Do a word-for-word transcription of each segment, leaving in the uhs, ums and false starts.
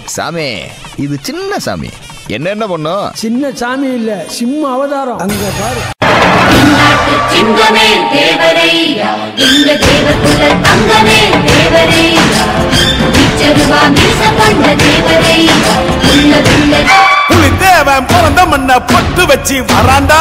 சாமி இது சின்ன சாமி. என்ன என்ன பண்ணும்? சின்ன சாமி இல்ல, சிம்ம அவதாரம். அங்க பாரு. சிங்கமே தேவரையா, இந்த தேவகுல தங்கமே தேவரையா, இச்சருவா மீச கொண்ட தேவரையா, உள்ள உள்ள புலி தேவன் பிறந்த மண்ண பொட்டு வச்சு வராண்டா.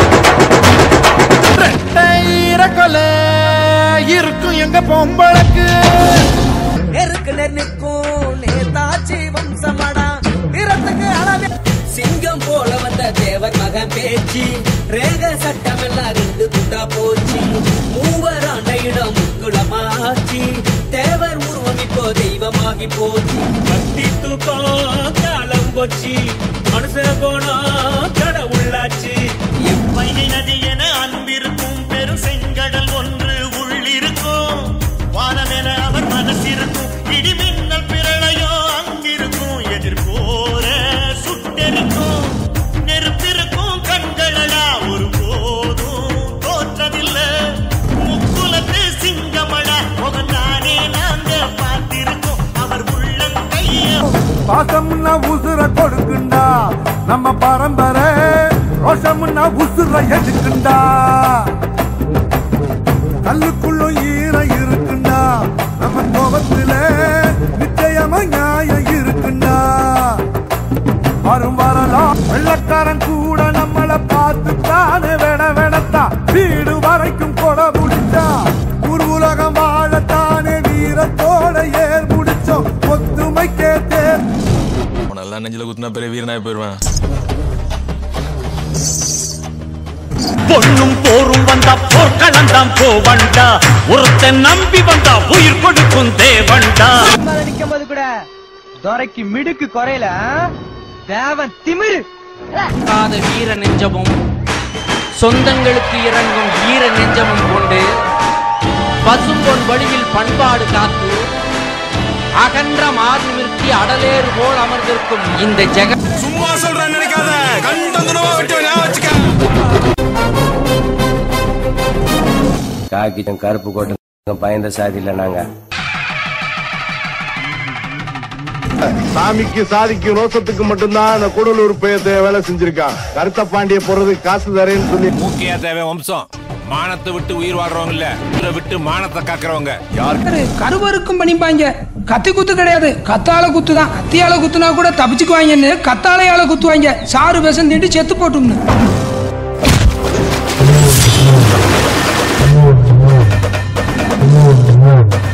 கொலை இருக்கும் எங்க பொம்பளுக்கு நெருக்கு நெருக்கும் நேதாச்சி வம்சமடா. நிறத்துக்கு அளவே சிங்கம் போல வந்த தேவர் மகன் பேச்சு, ரேக சட்டம் எல்லாம் ரெண்டு துண்டா போச்சு. மூவர் ஆண்ட இடம் முக்குளமாச்சு, தேவர் உருவம் இப்போ தெய்வமாகி போச்சு. பக்தி தூக்கம் காலம் போச்சு, மனுஷ போனா கடவுளாச்சு. வைகை நதி என அன்பிருக்கும் பெரு செங்கடல் ஒன்று உள்ளிருக்கும். வானம் என அவர் மனசிருக்கும், இடிமின்னல் பிரளயோ அங்கிருக்கும். எதிர்போர சுட்டெரிக்கும் நெருப்பிருக்கும் கண்களா ஒரு போதும் தோற்றதில்லை. முக்குலத்து சிங்கமடா முகந்தானே நாங்க பார்த்திருக்கோம் அவர் உள்ளங்கைய. பாசம்னா உசுர கொடுக்குண்டா நம்ம பரம்பரை, ரோஷம்னா உசுர எதுக்குண்டா. கல்லுக்குள்ளும் ஈர இருக்குண்டா நம்ம கோபத்துல, நிச்சயமா நியாயம் இருக்குண்டா. வரும் வரலாம் வெள்ளக்காரன் கூட நம்மளை பார்த்து தானே வேட வேடத்தா. வீடு வரைக்கும் கொடை முடிச்சா ஊர் உலகம் வாழத்தானே வீரத்தோட ஏர் முடிச்சோம் ஒத்துமைக்கே தேர். நல்லா நெஞ்சில குத்துனா பெரிய வீரனாய் போயிருவேன். பொண்ணும் போரும் வந்தா போர்க்களந்தான் போவண்டா, ஒருத்தன் நம்பி வந்தா உயிர் கொடுக்கும் தேவண்டா. நிக்கும் போது கூட துரைக்கு மிடுக்கு குறையல, தேவன் திமிரு. வீர நெஞ்சமும் சொந்தங்களுக்கு இறங்கும் வீர நெஞ்சமும் கொண்டு பசும்பொன் வழியில் பண்பாடு காத்து அகன்ற மாறு நிறுத்தி அடலேறு போல் அமர்ந்திருக்கும் இந்த ஜெக. சும்மா சொல்றேன் நினைக்காத, கண்டந்துனவா விட்டு வச்சுக்க. காக்கிட்டும் கருப்பு கோட்டு பயந்த சாதியில நாங்க. சாமிக்கு சாதிக்கு ரோசத்துக்கு மட்டும்தான் அந்த கூடலூர் பேயத்தை வேலை செஞ்சிருக்கான். கருத்த பாண்டிய போறதுக்கு காசு தரேன்னு சொல்லி மூக்கையா தேவை வம்சம். மானத்தை விட்டு உயிர் வாழ்றவங்க இல்ல, உயிரை விட்டு மானத்தை காக்குறவங்க. யாரு கருவருக்கும் பண்ணிப்பாங்க. கத்தி குத்து கிடையாது, கத்தால குத்து தான். கத்தியால குத்துனா கூட தப்பிச்சுக்குவாங்கன்னு கத்தாலையால குத்துவாங்க. சாறு விஷம் திண்டு செத்து போட்டும்னு. Oh,